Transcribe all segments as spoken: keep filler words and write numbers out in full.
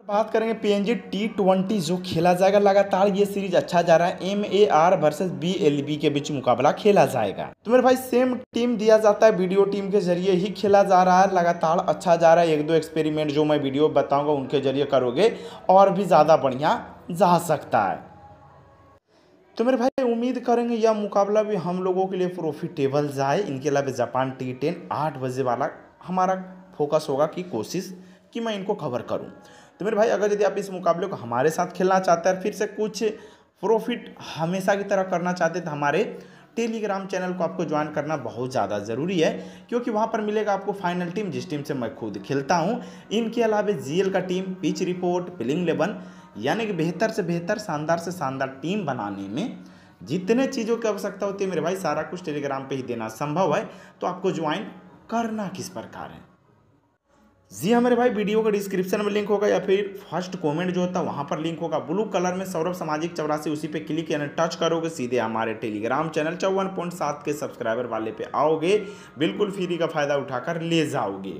बात करेंगे PNG T twenty जो खेला जाएगा। लगातार ये सीरीज अच्छा जा रहा है। M A R versus B L B के बीच मुकाबला खेला जाएगा। तो मेरे भाई सेम टीम दिया जाता है, वीडियो टीम के जरिए ही खेला जा रहा है। लगातार अच्छा जा रहा है। एक दो एक्सपेरिमेंट जो मैं वीडियो बताऊंगा उनके जरिए करोगे और भी ज़्यादा बढ़िया जा सकता है। तो मेरे भाई उम्मीद करेंगे यह मुकाबला भी हम लोगों के लिए प्रॉफिटेबल जाए। इनके अलावा जापान टी टेन आठ बजे वाला हमारा फोकस होगा कि कोशिश कि मैं इनको कवर करूं। तो मेरे भाई अगर यदि आप इस मुकाबले को हमारे साथ खेलना चाहते हैं, फिर से कुछ प्रॉफिट हमेशा की तरह करना चाहते हैं, तो हमारे टेलीग्राम चैनल को आपको ज्वाइन करना बहुत ज़्यादा ज़रूरी है, क्योंकि वहाँ पर मिलेगा आपको फाइनल टीम जिस टीम से मैं खुद खेलता हूँ। इनके अलावा जीएल का team, pitch report, playing eleven, यानी कि बेहतर से बेहतर, शानदार से शानदार टीम बनाने में जितने चीज़ों की आवश्यकता होती है मेरे भाई, सारा कुछ टेलीग्राम पे ही देना संभव है। तो आपको ज्वाइन करना किस प्रकार है? जी हाँ मेरे भाई, वीडियो का डिस्क्रिप्शन में लिंक होगा या फिर फर्स्ट कमेंट जो होता है वहाँ पर लिंक होगा। ब्लू कलर में सौरभ सामाजिक चौरासी, उसी पे क्लिक यानी टच करोगे, सीधे हमारे टेलीग्राम चैनल चौवन पॉइंट सात के सब्सक्राइबर वाले पे आओगे। बिल्कुल फ्री का फायदा उठाकर ले जाओगे।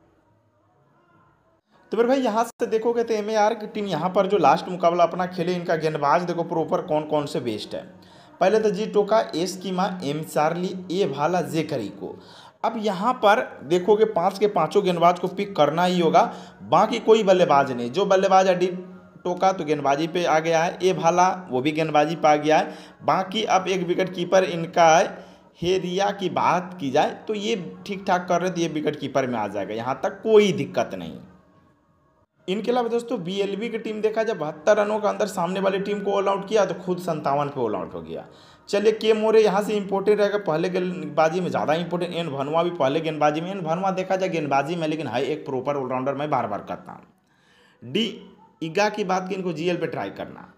तो मेरे भाई यहाँ से देखोगे तो एम ए आर की टीम यहाँ पर जो लास्ट मुकाबला अपना खेले, इनका गेंदबाज देखो प्रॉपर कौन कौन से बेस्ट है। पहले तो जी टोका, एस कीमा, एम चार्ली, ए भाला, जे करीको। अब यहाँ पर देखोगे पांच के पांचों गेंदबाज को पिक करना ही होगा, बाकी कोई बल्लेबाज नहीं। जो बल्लेबाज है डी टोका तो गेंदबाजी पे आ गया है, ए भाला वो भी गेंदबाजी पे आ गया है। बाकी अब एक विकेट कीपर इनका है हेरिया की बात की जाए तो ये ठीक ठाक कर रहे थे, ये विकेट कीपर में आ जाएगा, यहाँ तक कोई दिक्कत नहीं। इनके अलावा दोस्तों बीएलबी की टीम देखा जब बहत्तर रनों के अंदर सामने वाली टीम को ऑल आउट किया तो खुद संतावन पे ऑल आउट हो गया। चलिए के मोरे यहाँ से इंपॉर्टेंट रहेगा, पहले गेंदबाजी में ज़्यादा इंपॉर्टेंट। एन भनुआ भी पहले गेंदबाजी में, एन भनुआ देखा जाए गेंदबाजी में लेकिन है एक प्रॉपर ऑलराउंडर, मैं बार बार करता हूँ। डी ईगा की बात की, इनको जीएल पे ट्राई करना।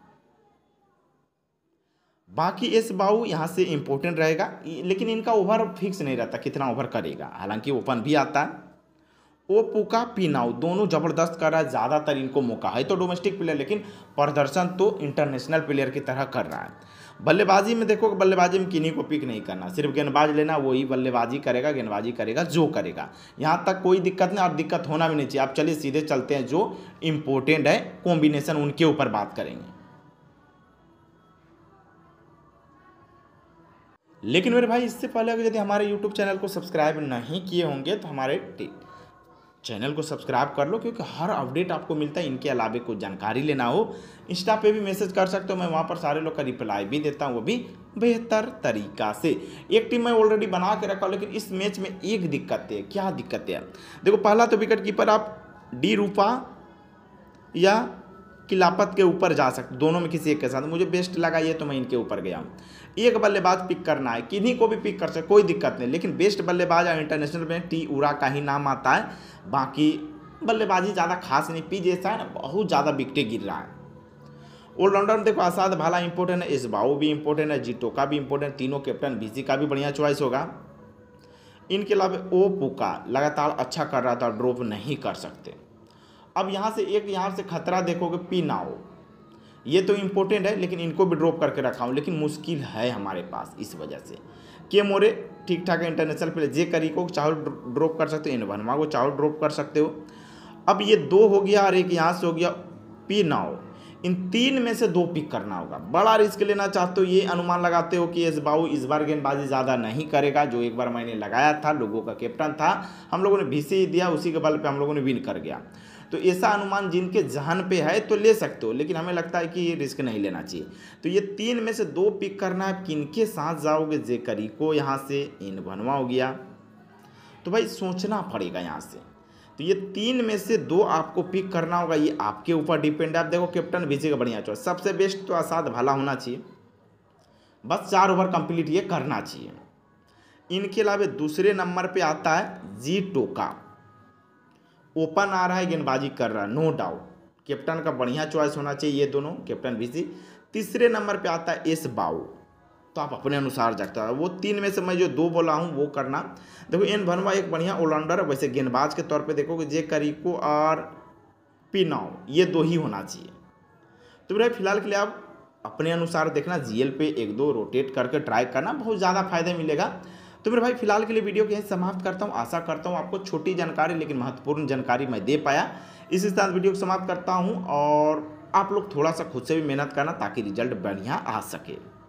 बाकी एस बाऊ यहाँ से इंपॉर्टेंट रहेगा, लेकिन इनका ओवर फिक्स नहीं रहता कितना ओवर करेगा, हालांकि ओपन भी आता है। ओ पुका पीनाऊ दोनों जबरदस्त कर रहा है, ज़्यादातर इनको मौका है तो डोमेस्टिक प्लेयर, लेकिन प्रदर्शन तो इंटरनेशनल प्लेयर की तरह कर रहा है। बल्लेबाजी में देखो, बल्लेबाजी में किन्हीं को पिक नहीं करना, सिर्फ गेंदबाज लेना, वही बल्लेबाजी करेगा, गेंदबाजी करेगा जो करेगा, यहाँ तक कोई दिक्कत नहीं और दिक्कत होना भी नहीं चाहिए। आप चलिए सीधे चलते हैं, जो इम्पोर्टेंट है कॉम्बिनेशन उनके ऊपर बात करेंगे। लेकिन मेरे भाई इससे पहले अगर यदि हमारे यूट्यूब चैनल को सब्सक्राइब नहीं किए होंगे तो हमारे चैनल को सब्सक्राइब कर लो, क्योंकि हर अपडेट आपको मिलता है। इनके अलावा कुछ जानकारी लेना हो इंस्टा पे भी मैसेज कर सकते हो, मैं वहाँ पर सारे लोग का रिप्लाई भी देता हूँ, वो भी बेहतर तरीका से। एक टीम मैं ऑलरेडी बना के रखा हूँ, लेकिन इस मैच में एक दिक्कत है। क्या दिक्कत है? देखो पहला तो विकेट कीपर आप डी रूपा या किलापत के ऊपर जा सकते, दोनों में किसी एक के साथ। मुझे बेस्ट लगा ये तो मैं इनके ऊपर गया हूँ। एक बल्लेबाज पिक करना है, किन्हीं को भी पिक कर सकते, कोई दिक्कत नहीं, लेकिन बेस्ट बल्लेबाज और इंटरनेशनल में टी उरा का ही नाम आता है। बाकी बल्लेबाजी ज़्यादा खास नहीं, पी जैसा है ना, बहुत ज़्यादा विकेटें गिर रहा है। ऑलराउंडर में देखो आसाद भाला इंपॉर्टेंट है, इसबाऊ भी इंपॉर्टेंट है, जीटो का भी इंपॉर्टेंट, तीनों कैप्टन बीसी का भी बढ़िया चॉइस होगा। इनके अलावा ओ पुका लगातार अच्छा कर रहा था, ड्रॉप नहीं कर सकते। अब यहाँ से एक यहाँ से खतरा देखोगे, पी नाओ, ये तो इम्पोर्टेंट है लेकिन इनको भी ड्रॉप करके रखा हूँ, लेकिन मुश्किल है हमारे पास इस वजह से। के मोरे ठीक ठाक है इंटरनेशनल प्लेयर, जे करी को चाहो ड्रॉप कर सकते हो, इन भनमा को चाहो ड्रॉप कर सकते हो। अब ये दो हो गया और एक यहाँ से हो गया, पी नाओ, इन तीन में से दो पिक करना होगा। बड़ा रिस्क लेना चाहते हो, ये अनुमान लगाते हो कि इसबाऊ इस बार गेंदबाजी ज़्यादा नहीं करेगा, जो एक बार मैंने लगाया था, लोगों का कैप्टन था, हम लोगों ने भीसी दिया, उसी के बल पे हम लोगों ने विन कर गया। तो ऐसा अनुमान जिनके जहन पे है तो ले सकते हो, लेकिन हमें लगता है कि ये रिस्क नहीं लेना चाहिए। तो ये तीन में से दो पिक करना है, किनके साथ जाओगे? जे करी को यहाँ से, इन भनवा हो गया, तो भाई सोचना पड़ेगा यहाँ से। तो ये तीन में से दो आपको पिक करना होगा, ये आपके ऊपर डिपेंड है। आप देखो कैप्टन विजय का बढ़िया चॉइस, सबसे बेस्ट तो आसाद भाला होना चाहिए, बस चार ओवर कंप्लीट ये करना चाहिए। इनके अलावा दूसरे नंबर पे आता है जी टोका, ओपन आ रहा है, गेंदबाजी कर रहा है, नो डाउट, कैप्टन का बढ़िया चॉइस होना चाहिए ये दोनों, कैप्टन विजी। तीसरे नंबर पे आता है एस बाऊ, तो आप अपने अनुसार जागता है, वो तीन में से मैं जो दो बोला हूँ वो करना। देखो एन भनवा एक बढ़िया ऑलराउंडर है, वैसे गेंदबाज के तौर पे देखोगे जे करीको और पीनाओ, ये दो ही होना चाहिए। तो भाई फिलहाल के लिए आप अपने अनुसार देखना, जीएल पे एक दो रोटेट करके ट्राई करना, बहुत ज़्यादा फायदा मिलेगा। तो मेरे भाई फिलहाल के लिए वीडियो को यहीं समाप्त करता हूँ। आशा करता हूँ आपको छोटी जानकारी लेकिन महत्वपूर्ण जानकारी मैं दे पाया। इसी के साथ वीडियो को समाप्त करता हूँ और आप लोग थोड़ा सा खुद से भी मेहनत करना ताकि रिजल्ट बढ़िया आ सके।